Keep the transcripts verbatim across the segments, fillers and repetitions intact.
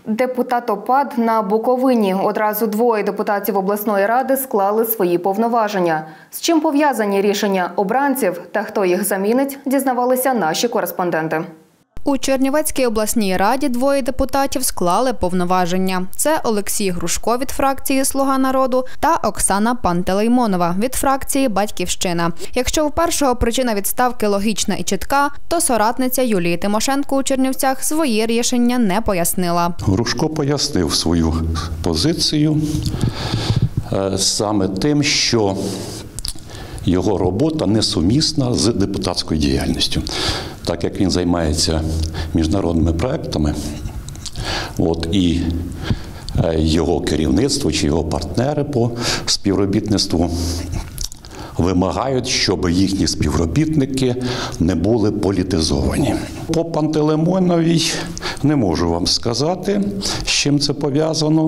Депутатопад на Буковині. Одразу двоє депутатів обласної ради склали свої повноваження. З чим пов'язані рішення обранців та хто їх замінить, дізнавалися наші кореспонденти. У Чернівецькій обласній раді двоє депутатів склали повноваження. Це Олексій Грушко від фракції «Слуга народу» та Оксана Пантелеймонова від фракції «Батьківщина». Якщо у першого причина відставки логічна і чітка, то соратниця Юлії Тимошенко у Чернівцях свої рішення не пояснила. Грушко пояснив свою позицію саме тим, що його робота несумісна з депутатською діяльністю. Так як він займається міжнародними проектами, от, і його керівництво чи його партнери по співробітництву вимагають, щоб їхні співробітники не були політизовані. По Пантелеймоновій не можу вам сказати, з чим це пов'язано.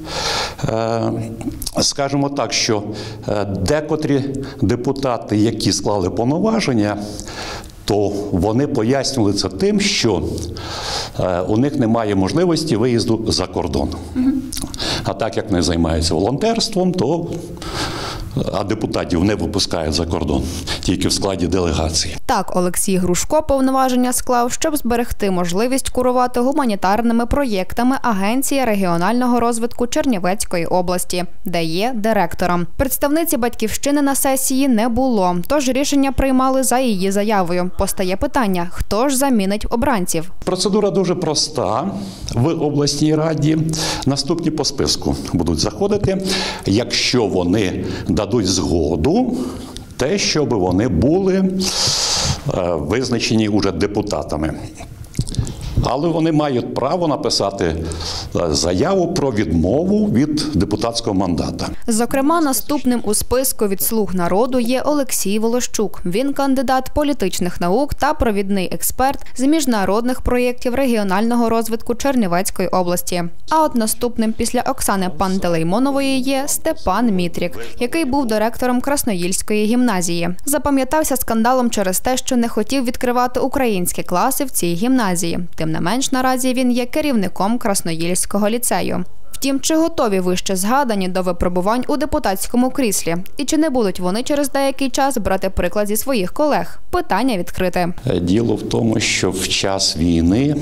Скажімо так, що декотрі депутати, які склали повноваження, то вони пояснювали це тим, що у них немає можливості виїзду за кордон. А так як вони займаються волонтерством, то а депутатів не випускають за кордон, тільки в складі делегації. Так, Олексій Грушко повноваження склав, щоб зберегти можливість курувати гуманітарними проєктами Агенції регіонального розвитку Чернівецької області, де є директором. Представниці «Батьківщини» на сесії не було, тож рішення приймали за її заявою. Постає питання, хто ж замінить обранців? Процедура дуже проста. В обласній раді наступні по списку будуть заходити, якщо вони дадуть згоду, те, щоб вони були визначені уже депутатами. Але вони мають право написати заяву про відмову від депутатського мандата. Зокрема, наступним у списку від «Слуг народу» є Олексій Волощук. Він кандидат політичних наук та провідний експерт з міжнародних проєктів регіонального розвитку Чернівецької області. А от наступним після Оксани Пантелеймонової є Степан Мітрік, який був директором Красноїльської гімназії. Запам'ятався скандалом через те, що не хотів відкривати українські класи в цій гімназії. Тим не менш, наразі він є керівником Красноїльського ліцею. Втім, чи готові вище згадані до випробувань у депутатському кріслі? І чи не будуть вони через деякий час брати приклад зі своїх колег? Питання відкрите. Діло в тому, що в час війни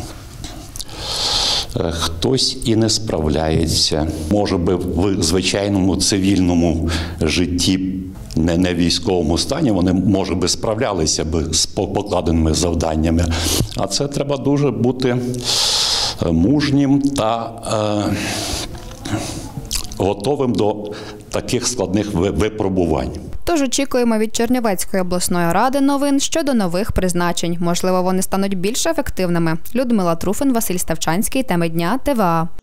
хтось і не справляється. Може би в звичайному цивільному житті, не на військовому стані, вони, може би, справлялися б з покладеними завданнями. А це треба дуже бути мужнім та е, готовим до таких складних випробувань. Тож очікуємо від Чернівецької обласної ради новин щодо нових призначень. Можливо, вони стануть більш ефективними. Людмила Труфин, Василь Ставчанський. Теми дня. ТВА.